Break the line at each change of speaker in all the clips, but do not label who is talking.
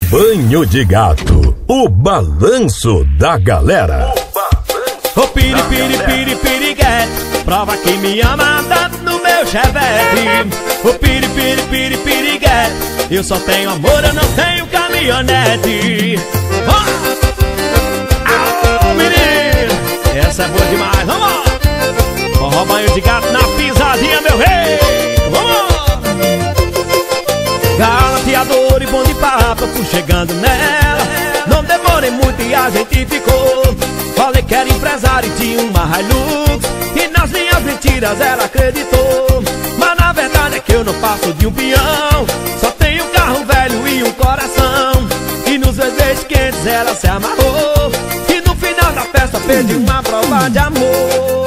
Banho de Gato, o balanço da galera.
Ô piri, piri, piri, piriguete, prova que me ama andando no meu chevette. Ô piri, piri, piri, piriguete, eu só tenho amor, eu não tenho caminhonete. Ô menino, essa é boa demais, vamos! Forró banho de gato na pisadinha, meu rei. Vamos! Galanteador e bom de papo, fui chegando nela. Não demorei muito e a gente ficou. Falei que era empresário e tinha uma Hilux, e nas minhas mentiras ela acreditou. Mas na verdade é que eu não passo de um peão, só tenho um carro velho e um coração. E nos vezes quentes ela se amarrou, e no final da festa pedi uma prova de amor.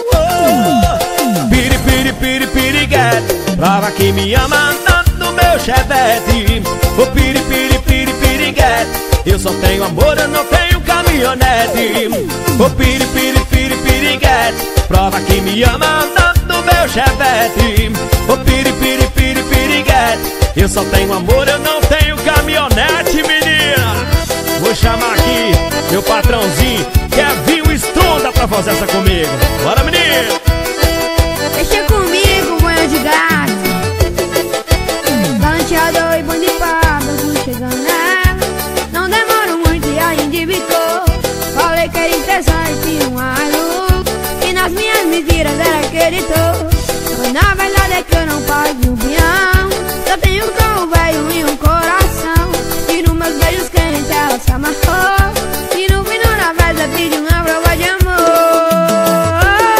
Piri, piri, piri, piriguete, prova que me ama andando no meu chevette. Ô piri, piri, piri, piriguete, eu só tenho amor, eu não tenho caminhonete. Ô piri, piri, piri, piriguete, prova que me ama andando no meu chevette. Ô piri, piri, piri, piriguete, eu só tenho amor, eu não tenho caminhonete, menina. Vou chamar aqui meu patrãozinho, Kevinho Stronda, pra fazer essa comigo. Bora, menino!
Deixa comigo, banho de gato. Galanteador e bom de papo, fui chegando nela. Não demoro muito e a gente ficou. Falei que era empresário e tinha um Hilux, e nas minhas mentiras ela acreditou. Mas na verdade é que eu não pago de um peão, só tenho um carro velho e um coração. E nos meus beijos quentes ela se amarrou, e no final da festa pedi uma prova de amor.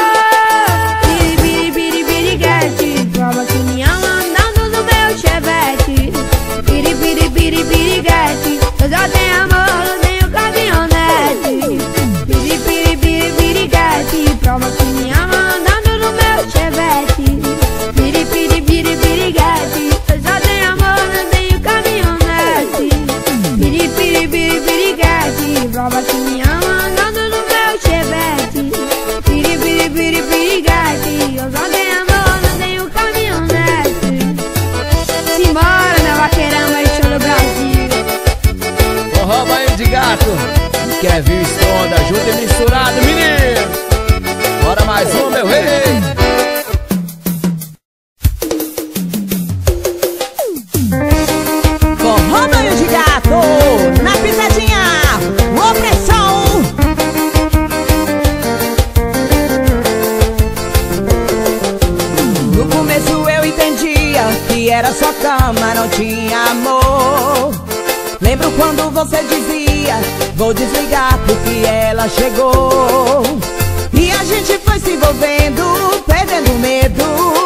Piri, piri, piri, piriguete, prova que me ama andando no meu chevette. Piri, piri, piri, piriguete, eu só tenho amor, não tenho caminhonete. Piri, piri, piri, piriguete, prova que me ama andando no meu chevette. Piri, piri, piri, piriguete, eu só tenho amor, não tenho caminhonete. Piri, piri, piri, piriguete, prova que me ama andando no meu chevette. Piri, piri, piri, piriguete, eu só tenho amor, não tenho caminhonete. Simbora, meu vaqueirão, vai show do Brasil.
Forró banho de gato, Kevinho Stronda, junto e misturado, menino. Bora mais um, meu rei.
Forró banho de gato, na pisadinha, opressão. No começo eu entendia que era só cama, não tinha amor. Lembro quando você dizia, vou desligar porque ela chegou. E a gente foi se envolvendo, perdendo medo.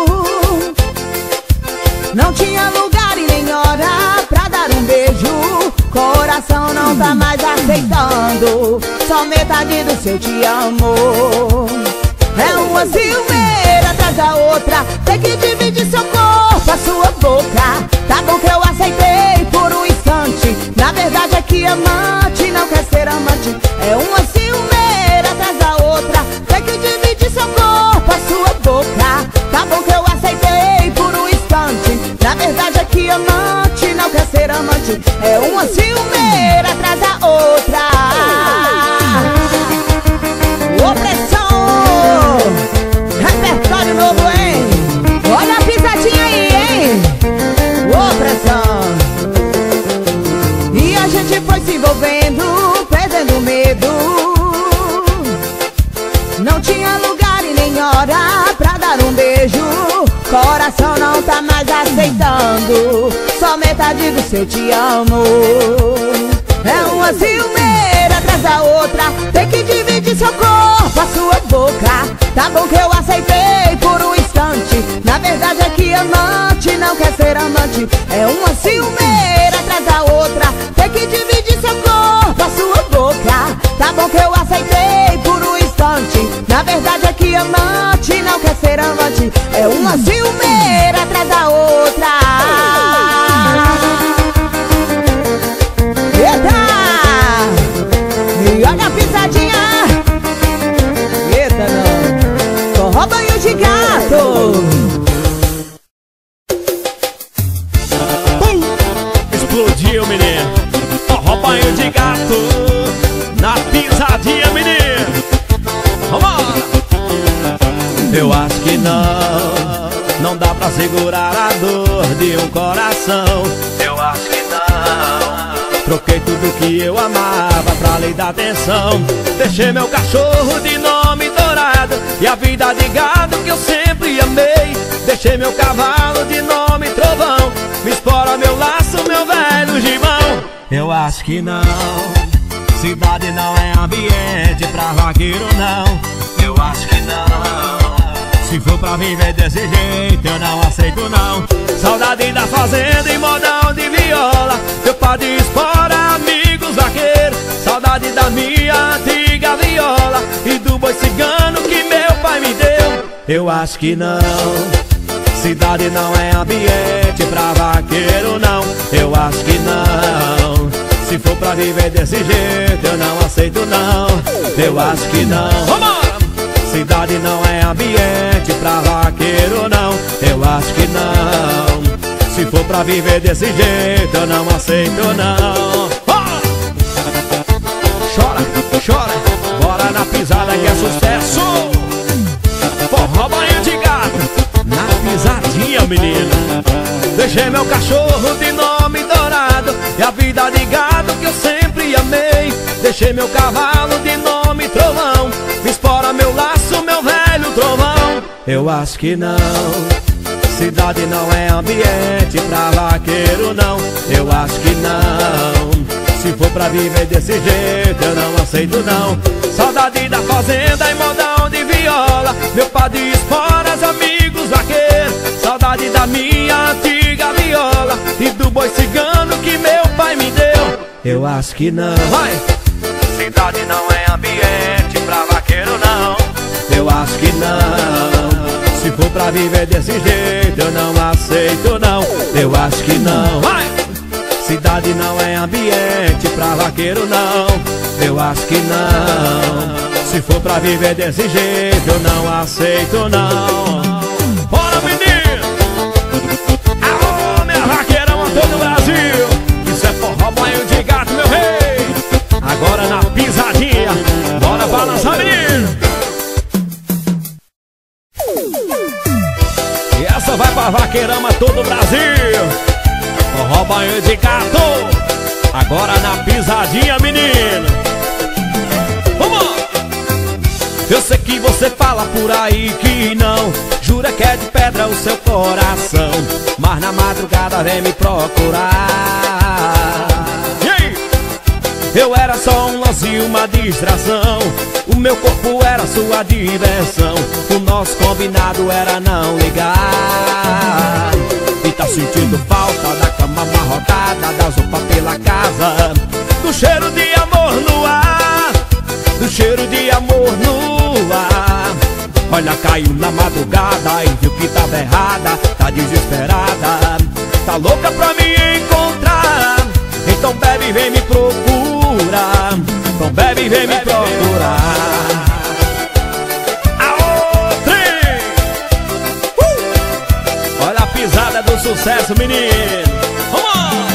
Não tinha lugar e nem hora pra dar um beijo. Coração não tá mais aceitando, só metade do seu te amo. É uma ciumeira atrás da outra, tem que dividir seu corpo, a sua boca. Tá bom que eu aceitei por um instante, na verdade é que amante não quer ser amante. É uma ciumeira atrás da outra, tem que dividir seu corpo, a sua boca. Tá bom que eu aceitei por um instante, na verdade é que amante não quer ser amante. É uma ciumeira atrás da outra. Opressão, repertório novo, hein? Olha a pisadinha aí, hein? Opressão. E a gente foi se envolvendo, perdendo medo. Não tinha lugar e nem hora pra dar um beijo. Coração não tá mais aceitando, só metade do seu te amo. É uma ciumeira atrás da outra, tem que dividir seu corpo, a sua boca. Tá bom que eu aceitei por um instante, na verdade é que amante não quer ser amante. É uma ciumeira atrás da outra, tem que dividir seu corpo, a sua boca. Tá bom que eu aceitei por um instante, na verdade é que amante não quer ser amante. É uma ciumeira atrás da outra. Eita! E olha a pisadinha. Eita não. Forró banho de gato.
Explodiu, forró banho de gato, na pisadinha, menino. Vambora! Eu acho que não dá pra segurar a dor de um coração. Eu acho que não. Troquei tudo que eu amava pra lei da atenção. Deixei meu cachorro de nome Dourado e a vida de gado que eu sempre amei. Deixei meu cavalo de nome Trovão, me espora meu laço, meu velho gibão. Eu acho que não. Cidade não é ambiente pra vaqueiro não. Eu acho que não. Se for pra viver desse jeito eu não aceito não. Saudade da fazenda e modão de viola, meu pai de espora, amigos vaqueiros. Saudade da minha antiga viola e do boi cigano que meu pai me deu. Eu acho que não. Cidade não é ambiente pra vaqueiro não. Eu acho que não. Se for pra viver desse jeito eu não aceito não. Eu acho que não. Vambora! Cidade não é ambiente pra vaqueiro não. Eu acho que não. Se for pra viver desse jeito eu não aceito não. Chora, chora, bora na pisada que é sucesso. Forró banho de gato, na pisadinha, menina. Deixei meu cachorro de nome Dourado e a vida de gado que eu sempre amei. Deixei meu cavalo de nome Trovão, me espora meu laço, meu velho trovão. Eu acho que não. Cidade não é ambiente pra vaqueiro não. Eu acho que não. Se for pra viver desse jeito eu não aceito não. Saudade da fazenda e modão de viola, meu pai de esporas, amigos vaqueiros. Saudade da minha antiga viola e do boi cigano que meu pai me deu. Eu acho que não. Vai! Cidade não é ambiente pra vaqueiro não. Eu acho que não. Se for pra viver desse jeito eu não aceito não. Eu acho que não. Vai! Cidade não é ambiente pra vaqueiro não. Eu acho que não. Se for pra viver desse jeito eu não aceito não. Bora, menino! Alô, minha vaqueirão a todo o Brasil. Isso é forró banho de gato, meu rei. Agora na pisadinha, bora balançar, menino. E essa vai pra vaqueirama todo o Brasil. Forró banho de gato, agora na pisadinha, menino. Vamos! Eu sei que você fala por aí que não, jura que é de pedra o seu coração, mas na madrugada vem me procurar. E aí? Eu era só um lance, uma distração, o meu corpo era sua diversão, o nosso combinado era não ligar. E tá sentindo falta da cama amarrotada, da sopa pela casa, do cheiro de amor no ar, do cheiro de amor no ar. Olha, caiu na madrugada e viu que tava errada, tá desesperada, tá louca pra me encontrar. Então bebe e vem me procurar, então bebe e vem me procurar. Pisada do sucesso, menino. Vamos!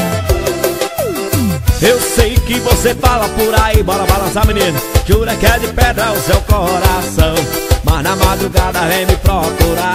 Eu sei que você fala por aí, bora balançar, menino. Jura que é de pedra o seu coração, mas na madrugada vem me procurar.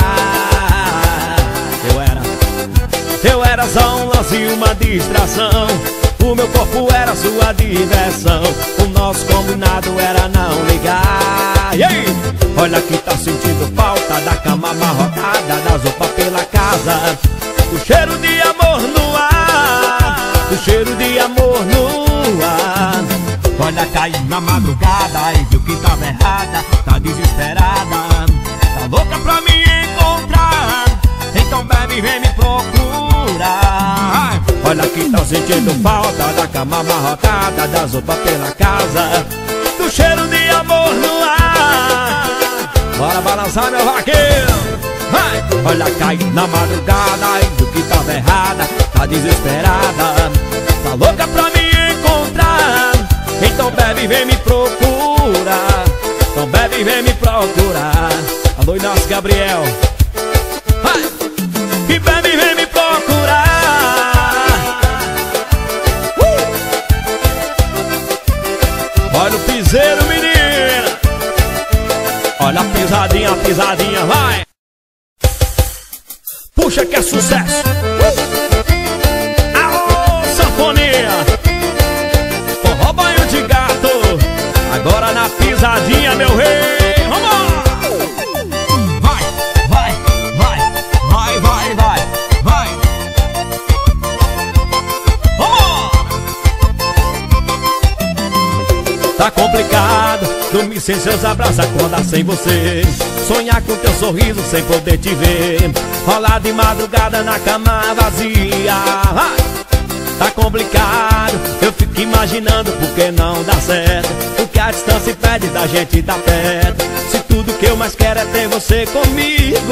Eu era só um lance, uma distração, o meu corpo era sua diversão, o nosso combinado era não ligar. E aí? Olha que tá sentindo falta da cama amarrotada, da sopa pela casa, do cheiro de amor no ar, do cheiro de amor no ar. Olha, caiu na madrugada e viu que tava errada, tá desesperada, tá louca pra me encontrar. Então bebe e vem me procurar. Olha que tá sentindo falta da cama amarrotada, da sopa pela casa, do cheiro de amor no ar. Bora balançar, meu vaqueiro. Vai! Olha, caiu na madrugada e viu que tava errada, tá desesperada, tá louca pra me encontrar. Então bebe e vem me procurar, então bebe e vem me procurar. Alô, Inácio Gabriel. Vai! E bebe e vem me procurar. parceiro, menina. Olha a pisadinha, vai. Puxa que é sucesso. Alô, sanfonia. Forró banho de gato. Agora na pisadinha, meu rei. Vamos! Vai, vai, vai, vai, vai, vai, vai. Vamos! Tá complicado dormir sem seus abraços, acordar sem você, sonhar com teu sorriso sem poder te ver, rolar de madrugada na cama vazia. Tá complicado, eu fico imaginando por que não dá certo, porque a distância impede da gente tá perto, se tudo que eu mais quero é ter você comigo.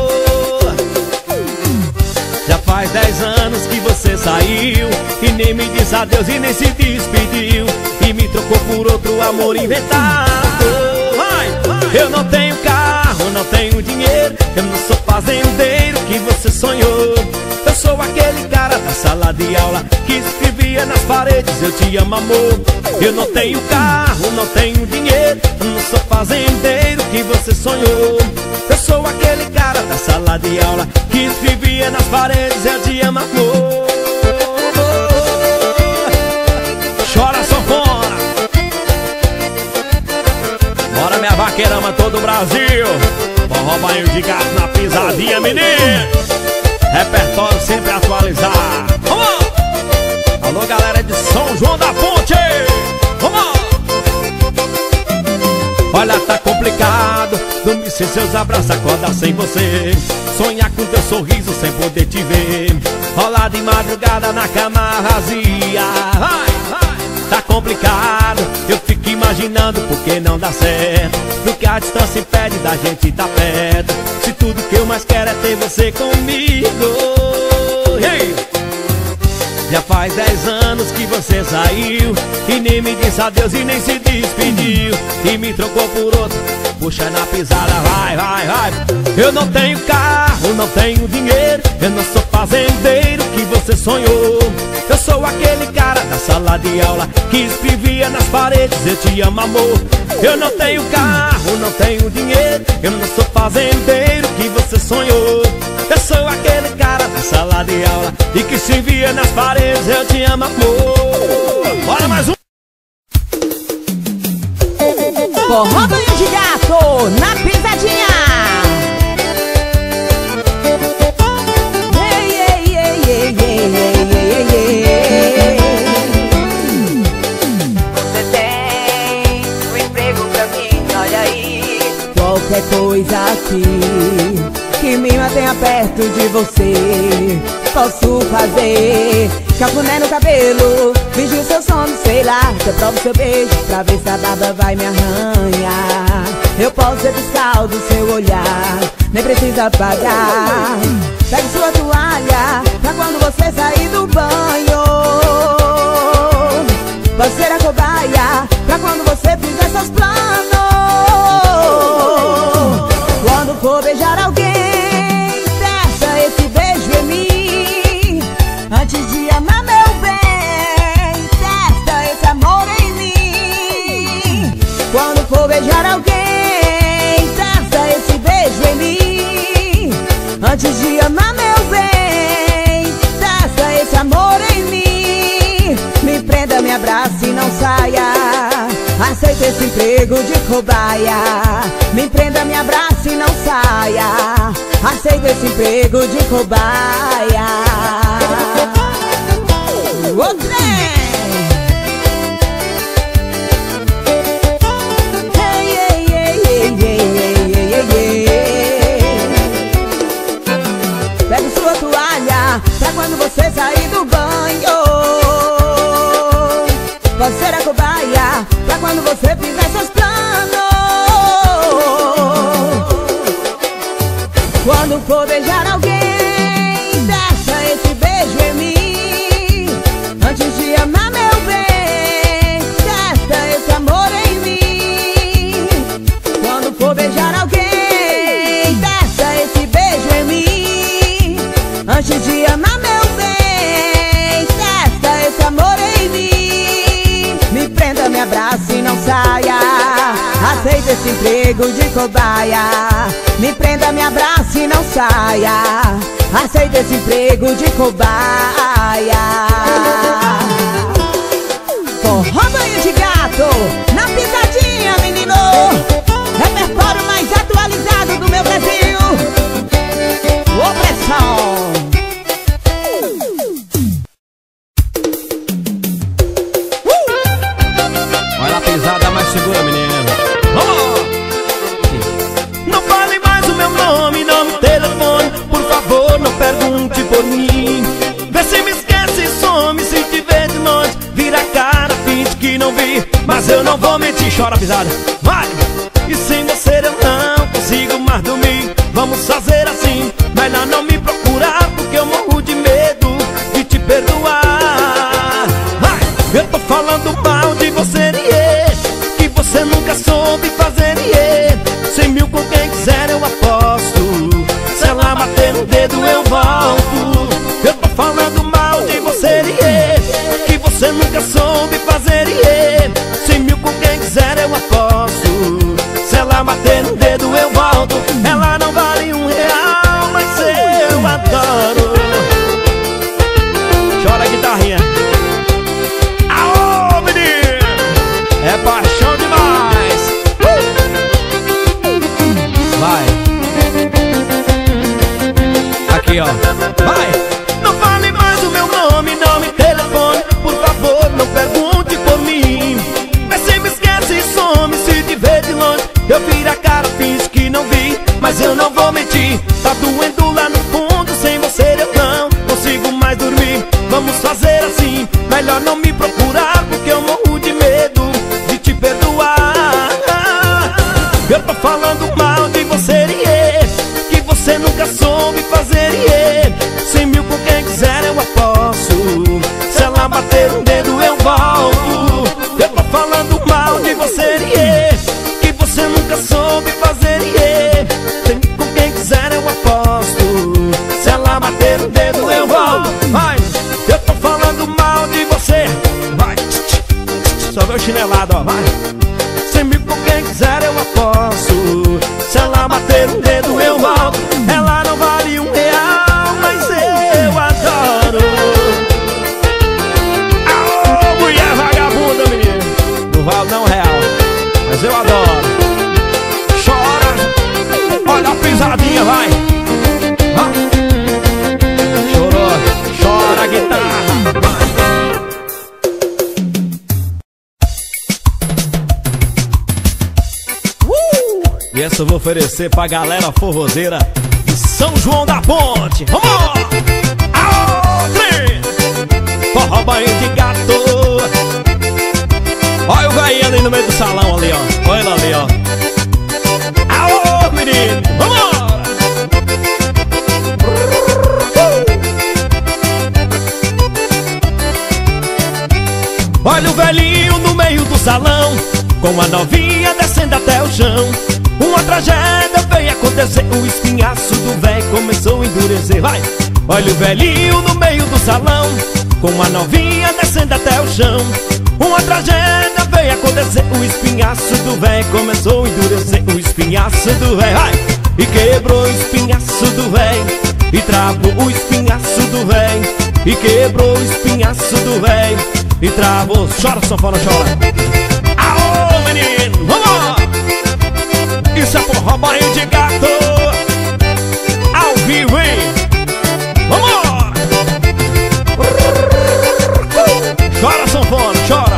Já faz 10 anos que você saiu e nem me disse adeus e nem se despediu, e me trocou por outro amor inventado. Eu não tenho carro, não tenho dinheiro, eu não sou fazendeiro que você sonhou. Eu sou aquele cara da sala de aula que escrevia nas paredes: eu te amo, amor. Eu não tenho carro, não tenho dinheiro, eu não sou fazendeiro que você sonhou. Eu sou aquele cara da sala de aula que escrevia nas paredes: eu te amo, amor. Chora, sanfona. Bora, minha vaqueirama, todo o Brasil. Forró banho de gato na pisadinha, menino. Repertório sempre atualizar. Vamos! Alô, galera de São João da Ponte. Vamos! Olha, tá complicado dormir sem seus abraços, acordar sem você, sonhar com teu sorriso sem poder te ver, rolar de madrugada na cama vazia. Tá complicado, eu fico imaginando por que não dá certo, porque a distância impede da gente tá perto, se tudo que eu mais quero é ter você comigo. Hey! Já faz 10 anos que você saiu e nem me disse adeus e nem se despediu, e me trocou por outro. Puxa na pisada, vai, vai, vai. Eu não tenho carro, não tenho dinheiro, eu não sou fazendeiro que você sonhou. Eu sou aquele cara da sala de aula que escrevia nas paredes: eu te amo, amor. Eu não tenho carro, não tenho dinheiro, eu não sou fazendeiro que você sonhou. Eu sou aquele cara da sala de aula e que escrevia nas paredes: eu te amo, amor. Bora mais um.
Forró banho de gato na pisadinha.
Você tem um emprego pra mim, olha aí.
Qualquer coisa aqui que me mantenha perto de você, posso fazer. Cafuné no cabelo, vigio seu sono, sei lá, eu provo seu beijo pra ver se a barba vai me arranhar. Eu posso ser fiscal do seu olhar, nem precisa pagar. Pegue sua toalha pra quando você sair do banho. Posso ser a cobaia pra quando você fizer seus planos. Quando for beijar alguém, peça esse beijo em mim. Antes de amar, meu bem, testa esse amor em mim. Quando for beijar alguém, testa esse beijo em mim. Antes de amar, meu bem, testa esse amor em mim. Me prenda, me abrace e não saia. Aceita esse emprego de cobaia. Me prenda, me abrace e não saia. Aceita esse emprego de cobaia. O trem! Hey, hey, hey, hey, hey, hey, hey, hey. Pegue sua toalha pra quando você sair do banho. Pode ser a cobaia pra quando você fizer seus planos. Quando for beijar alguém, deixa esse beijo em mim. Antes de amar, meu bem, testa esse amor em mim. Quando for beijar alguém, testa esse beijo em mim. Antes de amar, meu bem, testa esse amor em mim. Me prenda, me abrace e não saia. Aceita esse emprego de cobaia, me prenda, me abrace e não saia. Aceita esse emprego de cobaia. Forró banho de gato, na pisadinha, menino. Repertório mais atualizado do meu Brasil. Opressão.
Olha a pisada mais segura, menino. Vamos! Não fale mais o meu nome, não me telefone. Por favor, não pergunte por mim. Vê se me esquece e some. Se te ver de longe, vira a cara, finge que não vi. Mas eu não vou mentir, chora pisada. Vai! E sem você eu não consigo mais dormir. Vamos fazer assim, melhor não me procurar, porque eu morro de medo de te perdoar. Vai! Eu tô falando mal de você, que você nunca soube fazer, 100 mil com quem quiser eu aposto. Se ela bater no dedo eu volto. Eu tô falando mal de você, que você nunca soube fazer, 100 mil com quem quiser eu aposto. Se ela bater no dedo eu volto. Ela não vale R$1, mas eu adoro. Chora, guitarrinha. Aô, menino, é paixão demais. Vai. Aqui, ó. Vai. Não fale mais o meu nome, não me telefone. Por favor, não pergunte por mim. Mas se me esquece e some. Se te ver de longe, eu viro a cara, finge que não vi. Mas eu não vou mentir, tá doendo lá no fundo. Sem você eu não consigo mais dormir. Vamos fazer assim, melhor não me procurar, porque eu morro de medo de te perdoar. Eu tô falando mal de você, que você nunca soube fazer, 100 mil com quem quiser eu aposto. Se ela bater um dedo eu volto. Eu tô falando mal de você, que você nunca soube fazer, 100 mil com quem quiser eu aposto. Se ela bater um dedo eu volto. Vai! Eu tô falando mal de você. Vai! Só meu chinelado, ó, vai! 100 mil com quem quiser eu aposto. Se ela bater um dedo eu volto. Ela não vale R$1, mas eu adoro. Aô, mulher vagabunda, menino. Não vale não R$1, mas eu adoro. Chora, olha a pisadinha, vai. Chorou, chora a guitarra, vai. E essa eu vou oferecer pra galera forrozeira de São João da Ponte. Vamos! Aô, trem! Forró banho de gato. Olha o velhinho ali no meio do salão ali, ó. Olha ele ali, ó. Aô, menino! Vamos! Olha o velhinho no meio do salão, com a novinha descendo até o chão. Uma tragédia veio acontecer, o espinhaço do velho começou a endurecer. Vai! Olha o velhinho no meio do salão, com a novinha descendo até o chão. Uma tragédia veio acontecer, o espinhaço do velho começou a endurecer. O espinhaço do velho, vai! E quebrou o espinhaço do velho, e travou o espinhaço do velho. E quebrou o espinhaço do velho, e travou. Chora, sanfona, chora. Aô, menino, vamos! Isso é forró banho de gato, ao vivo, hein? Vamos! Chora, sanfona, chora.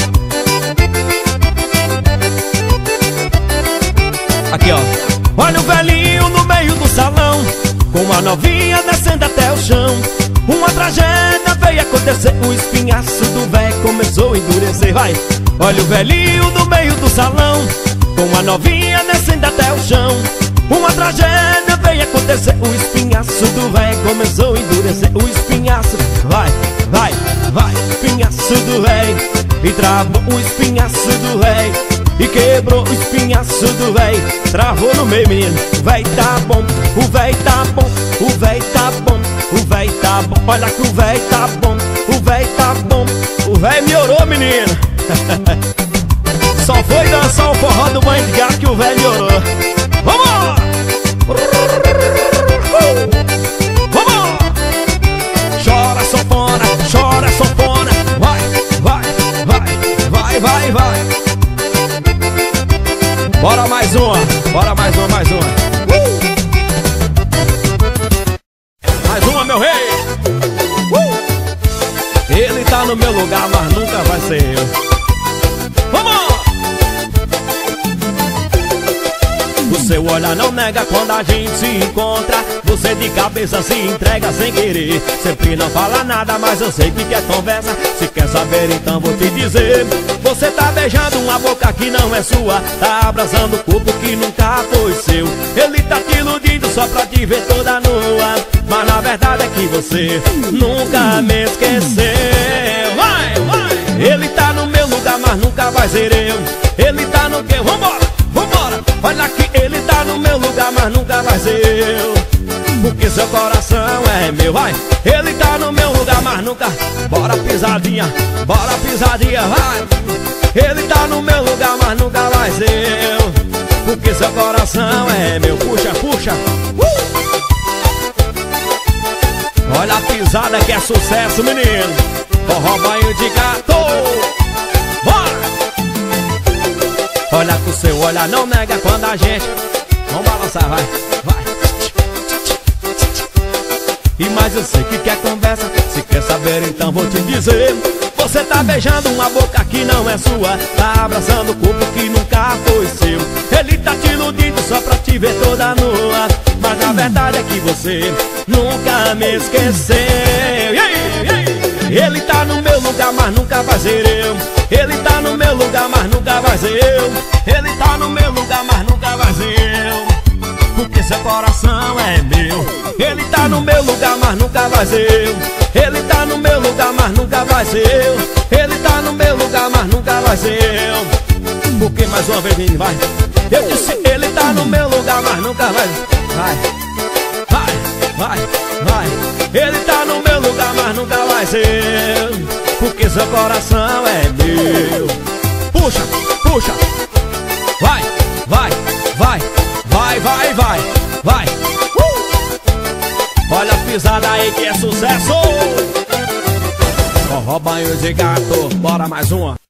Aqui, ó. Olha o velhinho no meio do salão, com a novinha descendo até o chão. Uma tragédia veio acontecer, o espinhaço do velho começou a endurecer. Vai! Olha o velhinho no meio do salão, com a novinha descendo até o chão. Uma tragédia veio acontecer, o espinhaço do velho começou a endurecer. O espinhaço, vai, vai, vai, espinhaço do velho, e travou o espinhaço do velho, e quebrou o espinhaço do velho. Travou no meio, menino. O velho tá bom, o velho tá bom, o velho tá bom, o velho tá bom. Olha que o velho tá bom, o velho tá bom. O velho melhorou, menino. Só foi dançar o forró do banho de gato. o velho. Vamos! Vamos! Chora sanfona. Vai, vai, vai, vai, vai, vai. Bora mais uma. Mais uma, meu rei. Ele tá no meu lugar, mas nunca vai ser eu. Vamos! O seu olhar não nega quando a gente se encontra. Você de cabeça se entrega sem querer. Sempre não fala nada, mas eu sei que quer conversa. Se quer saber, então vou te dizer. Você tá beijando uma boca que não é sua. Tá abraçando o corpo que nunca foi seu. Ele tá te iludindo só pra te ver toda nua. Mas na verdade é que você nunca me esqueceu. Vai, vai! Ele tá no meu lugar, mas nunca vai ser eu. Ele tá no que? Vambora! Olha que ele tá no meu lugar, mas nunca vai ser eu. Porque seu coração é meu, vai. Ele tá no meu lugar, mas nunca. Bora pisadinha, vai. Ele tá no meu lugar, mas nunca vai ser eu. Porque seu coração é meu. Puxa. Olha a pisada que é sucesso, menino. Forró banho de gato. Bora! Olha que o seu olhar não nega quando a gente. Vamos balançar, vai. E mais eu sei que quer conversa. Se quer saber, então vou te dizer. Você tá beijando uma boca que não é sua. Tá abraçando o corpo que nunca foi seu. Ele tá te iludindo só pra te ver toda nua. Mas na verdade é que você nunca me esqueceu. Ele tá no meu lugar, mas nunca vai ser eu. Ele tá no meu lugar, mas nunca vai ser eu. Ele tá no meu lugar, mas nunca vai ser eu. Porque seu coração é meu. Ele tá no meu lugar, mas nunca vai ser eu. Ele tá no meu lugar, mas nunca vai ser eu. Ele tá no meu lugar, mas nunca vai ser eu. Porque mais uma vez, menino, vai. Eu disse, ele tá no meu lugar, mas nunca vai. Vai. Ele tá no meu lugar, mas nunca vai ser eu. Porque seu coração é meu. Puxa. Vai. Olha a pisada aí que é sucesso. Forró banho de gato. Bora mais uma.